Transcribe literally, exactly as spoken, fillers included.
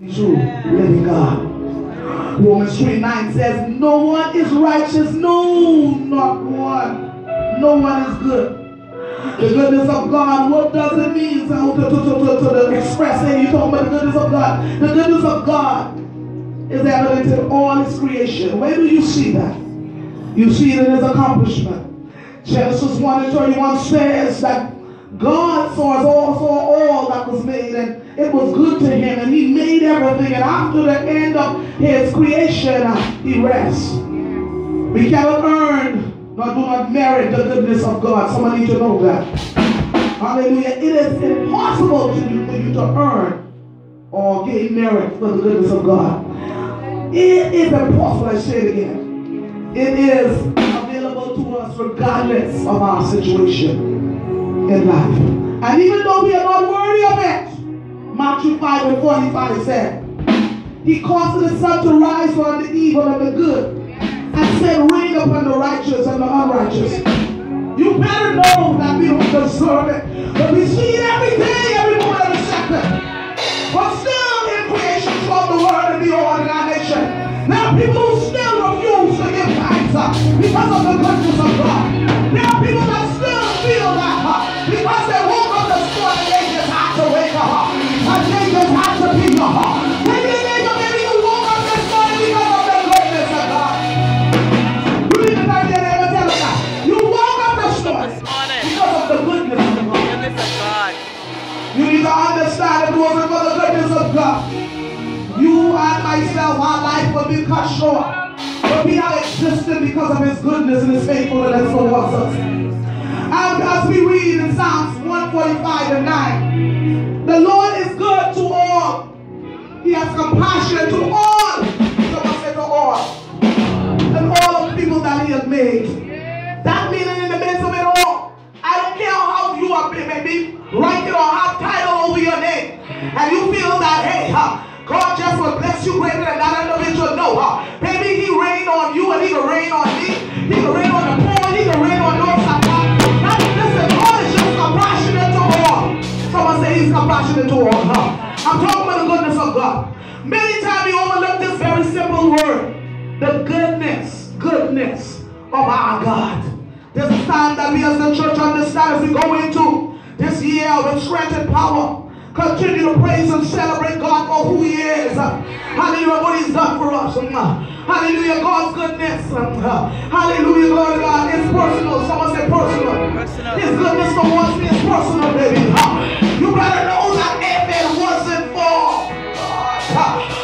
True living God. Romans three nine says, no one is righteous, no, not one. No one is good. The goodness of God, what does it mean to, to, to, to, to, to express it? You talk about the goodness of God. The goodness of God is evident in all His creation. Where do you see that? You see it in His accomplishment. Genesis one and thirty-one says that God saw also all that was made, and it was good to Him, and He made everything, and after the end of His creation, uh, He rests. We cannot earn, nor do not merit the goodness of God. Someone need to know that. Hallelujah. It is impossible to you, for you to earn or gain merit for the goodness of God. It is impossible, I say it again. It is available to us regardless of our situation in life. And even though we are not worthy of it, Matthew five and forty-five said, He caused the sun to rise on the evil and the good, and send rain upon the righteous and the unrighteous. You better know that we don't deserve it, but we see it every day, every moment, every second. But still in creation from the word and the organization. There are people who still refuse to give thanks uh, because of the goodness of God. There are people that still feel that uh, because they woke up this morning, they just had to wake up. Uh, and they just had to be up. Uh, maybe they maybe you woke up this morning because of the goodness of God. You need to tell them and tell them that. You woke up this morning because of the goodness of God. You need to understand it wasn't for the goodness of God, you and myself, our life will be cut short. But we are existing because of His goodness and His faithfulness towards us. And as we read in Psalms one forty-five and nine, the Lord is good to all. He has compassion to all. Someone say to all. And all of the people that He has made. That meaning in the midst of it all, I don't care how you are, maybe write it or have title over your name, and you feel that, hey, huh, God just will bless you greater than that individual. No, huh? Maybe He rain on you and He can rain on me. He can rain on the poor. He can rain on those that want. Listen, God is just compassionate to all. Someone say He's compassionate to all. Huh? I'm talking about the goodness of God. Many times we overlook this very simple word. The goodness, goodness of our God. There's a time that we as the church understand as we go into this year with strength and power. Continue to praise and celebrate God for who He is. Hallelujah, what He's done for us. Hallelujah, God's goodness. Hallelujah, Lord God. It's personal. Someone say personal. personal. His goodness towards me is personal, baby. You better know that if it wasn't for God.